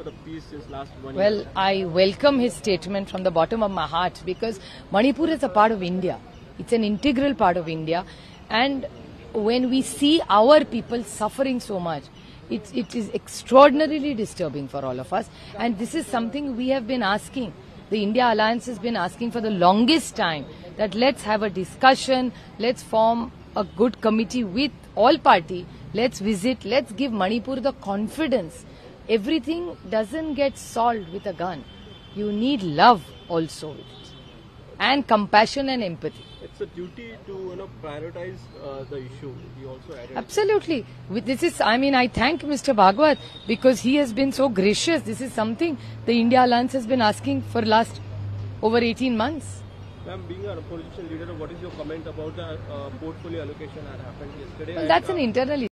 the peace since last 1 year. Well, I welcome his statement from the bottom of my heart because Manipur is a part of India. It's an integral part of India. And when we see our people suffering so much, it is extraordinarily disturbing for all of us. And this is something we have been asking. The India Alliance has been asking for the longest time that let's have a discussion, let's form a good committee with all party, let's visit, let's give Manipur the confidence. Everything doesn't get solved with a gun. You need love also with it. And compassion and empathy. It's a duty to prioritize the issue. He also added. Absolutely. I thank Mr. Bhagwat because he has been so gracious. This is something the India Alliance has been asking for last over 18 months. Ma'am, being an opposition leader, what is your comment about the portfolio allocation that happened yesterday? Well, that's an internal